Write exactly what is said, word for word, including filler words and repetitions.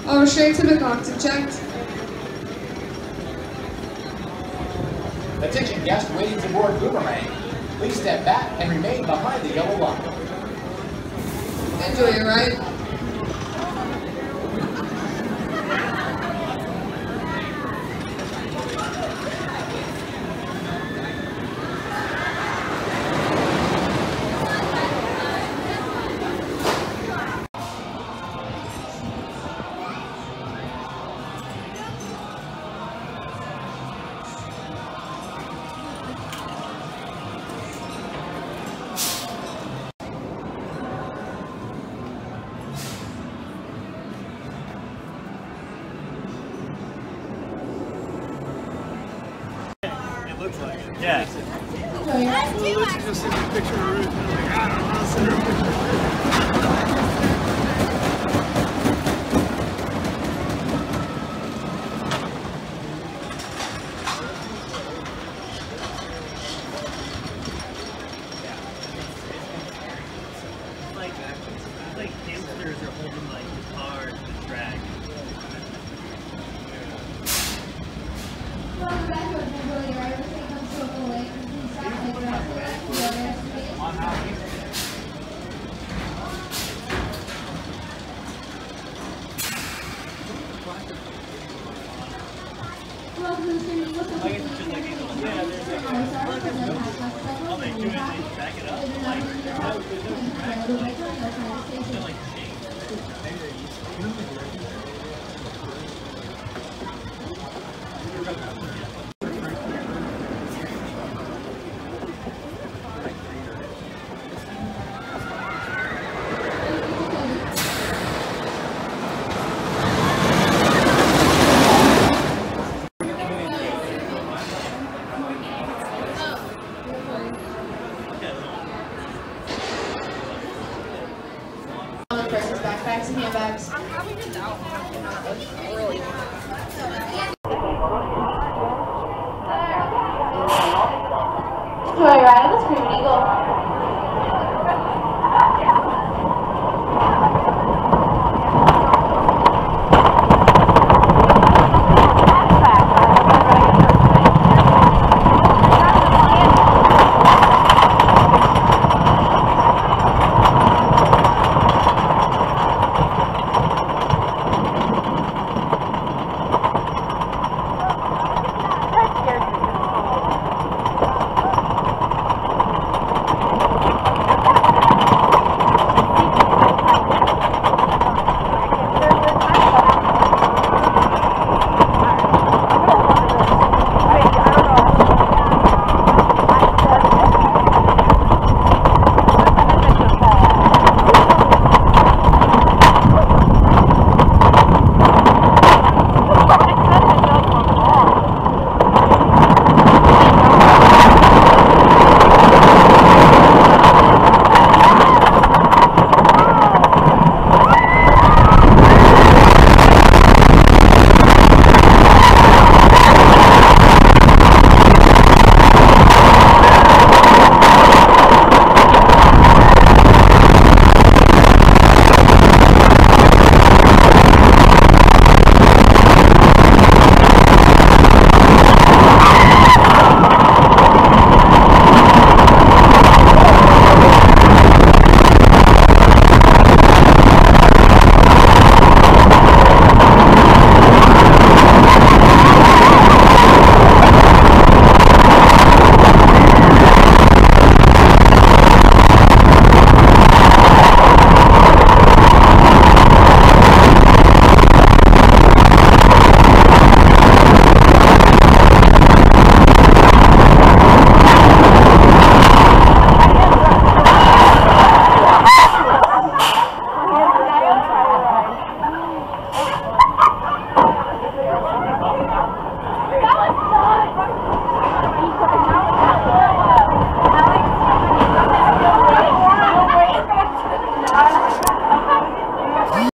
All restraints have been locked and checked. Attention guests waiting to board Boomerang. Please step back and remain behind the yellow locker. Enjoy your ride. Looks like it. Yeah. Enjoy your ride. Well, let's just see the picture of Ruth. I'm like, I don't know, send her a picture. Like, like hamsters are holding like the car and the drag. Oh, they do it, they back it up. Like, no, there's no drag. Like, they're like Versus backpacks and handbags. Enjoy your ride on the Screaming Eagle.